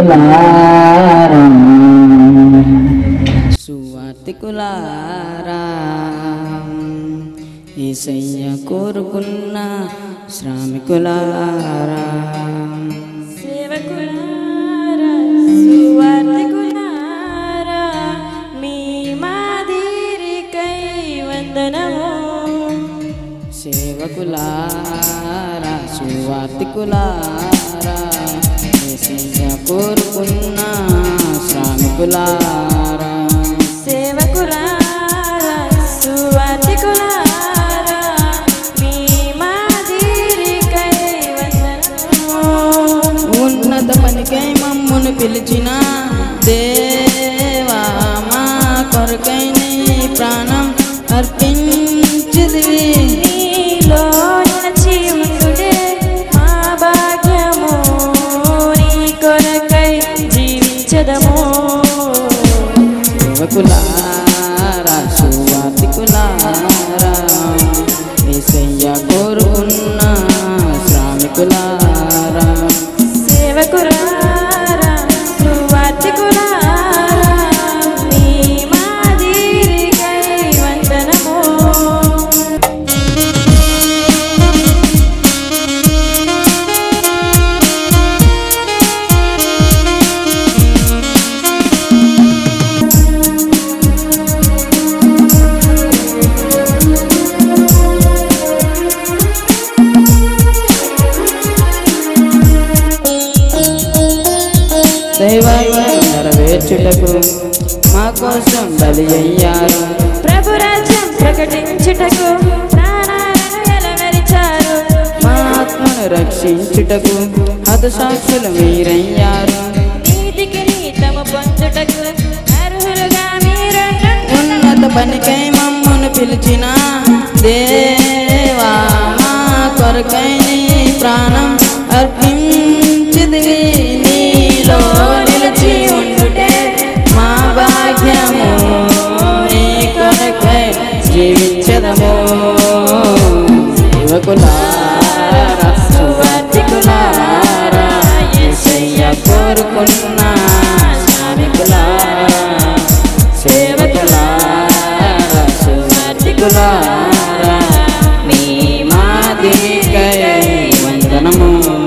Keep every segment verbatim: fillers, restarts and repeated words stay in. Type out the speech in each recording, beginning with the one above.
సేవకులారా సువార్తికులారా యేసయ్య కోరుకున్న శ్రామికులారా సేవకులారా సువార్తికులారా మీ మాదిరికై వందనము సేవకులారా సువార్తికులారా యేసయ్య కోరుకున్న శ్రామికులారా సేవకులారా సువార్తికులారా మీ మాదిరికై వందనము ఉన్నత పనికై మమ్మును పిలిచిన దేవా మా కొరకై నీ ప్రాణం అర్పించితివి నీలో నిలిచి ఉండుటే మా భాగ్యము నీ కొరకై జీవించదము సేవకులారా సువార్తికులారా యేసయ్య కోరుకున్న శ్రామికులారా సేవకులారా సువార్తికులారా మీ మాదిరికై వందనము దైవాన్ని నెరవేర్చుటకు మా కోసం బలి అయ్యారు ప్రభు రాజ్యం ప్రకటించుటకు ప్రాణాలను వెలవెరిచారు మా ఆత్మను రక్షించుటకు హతసాక్షులు మీరయ్యారు నీతికి నీతము పొందుటకు అర్హులుగా మీరు ఉన్నత పనికై మమ్మును పిలిచిన దేవా మా కొరకై నీ ప్రాణం అర్పించితివి నీలో నిలిచి ఉండుటే మా భాగ్యము నీ కొరకై జీవించదము సేవకులారా సువార్తికులారా యేసయ్య కోరుకున్న శ్రామికులారా సేవకులారా సువార్తికులారా మీ మాదిరికై వందనము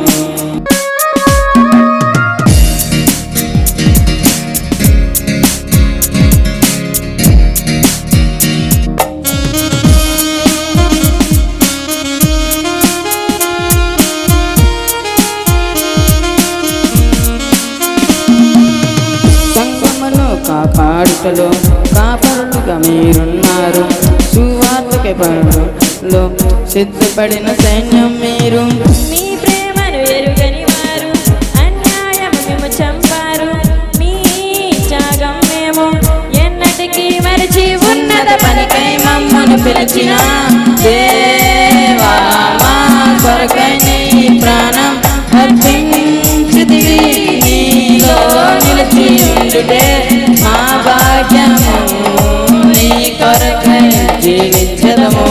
సంగమును కాపాడుటలో కాపరులుగా మీరున్నారు సువార్తకి పనులో సిద్ధపడిన సైన్యం మీరు మీ ప్రేమను ఎరుగని వారు అన్యాయము మేము చంపారు మీ త్యాగం మేము ఎన్నటికీ మరిచి ఉన్నత పనికై మమ్మను పిలిచిన దేవా మా కొరకై నీ ప్రాణం అర్పించితివి నీలో నిలిచి ఉండుటే మా భాగ్యము నీ కొరకై జీవించదము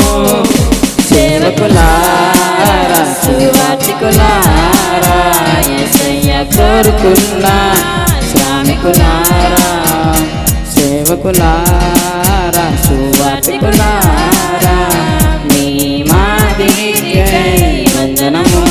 సేవకులారా సువార్తికులారా యేసయ్య కోరుకున్న శ్రామికులారా సేవకులారా సువార్తికులారా మీ మాదిరికై వందనము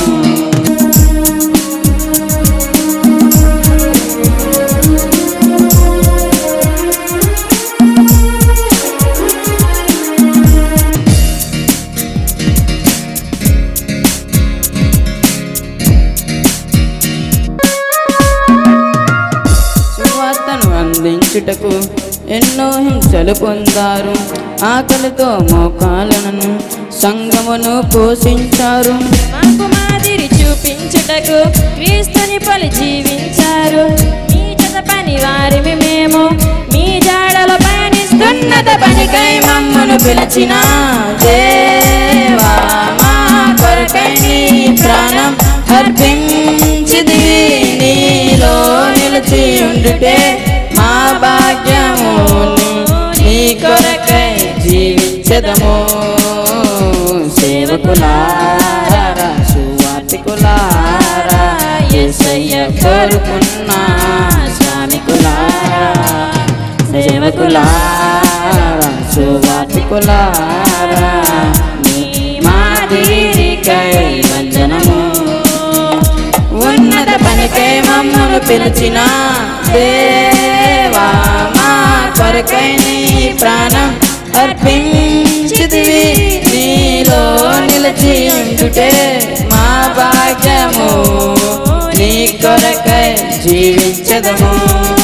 సువార్తను అందించుటకు ఎన్నో హింసలు పొందారు ఆకలితో మోకాలను సంగమును పోషించారు మాకు మాదిరి చూపించుటకు క్రీస్తుని పలి జీవించారు మీ జత పని వారిమి మేము మీ జాడలో పయనిస్తున్నత పనికై మమ్మను పిలిచిన దేవా మా కొరకై నీ ప్రాణం అర్పించితివి నీలో నిలిచి ఉండుటే మా భాగ్యము నీ కొరకై జీవించదము సేవకులారా సువార్తికులారా యేసయ్య కోరుకున్న జనులారా సువార్తికులారా నీ మాదిరికై వందనము. ఉన్నత పనికై మమ్మను పిలిచిన దేవా మా కొరకై నీ ప్రాణం అర్పించితివి. నీలో నిలిచి ఉండుటే మా భాగ్యము, నీ కొరకై జీవించదము.